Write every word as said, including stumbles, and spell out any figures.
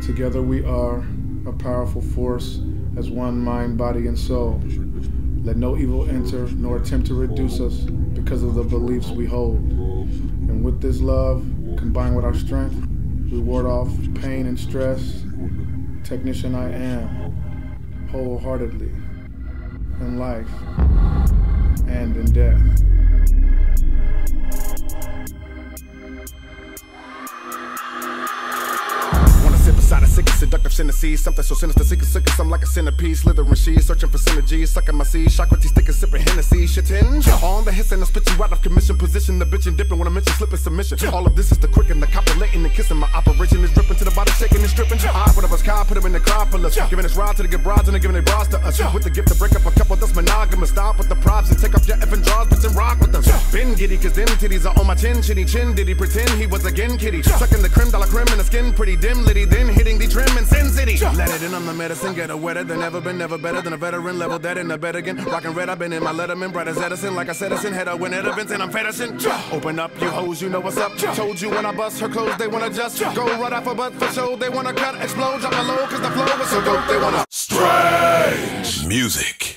Together we are a powerful force as one mind, body, and soul. Let no evil enter nor attempt to reduce us because of the beliefs we hold. And with this love, combined with our strength, we ward off pain and stress. Technician I am, wholeheartedly, in life and in death. Beside a sick, seductive synesthesia, something so sinister, sick, sick, I'm like a centipede, slithering she, searching for synergy, sucking my seed, Socrates, sticking, sipping Hennessy, shitting on the hiss and I spit you out of commission, position, the bitch and dipping when I mention slipping submission. All of this is the quick and the copulating and kissing. My operation is dripping to the body, shaking and stripping. I put up a sky, put him in the Acropolis, giving this ride to the good brides and they're giving their bras to us. With the gift to break up a couple that's monogamous, stop with the props and take off your effing drawers, bitch, and rock with us. Been giddy, cause them titties are on my chin, chinny chin, did he pretend he was again kitty? Sucking the creme de la creme and the skin pretty dim, litty, then hitting the trim and Sin City. Let it in on the medicine, get her wetter than ever been, never better than a veteran, level that in the bed again. Rockin' red, I've been in my Letterman, bright as Edison, like I said, Edison, head up when it events and I'm Fedison. Open up, you hoes, you know what's up. Told you when I bust her clothes, they wanna just go right off a butt for show. They wanna cut, explode, drop the low, cause the flow was so dope, they wanna Strange music.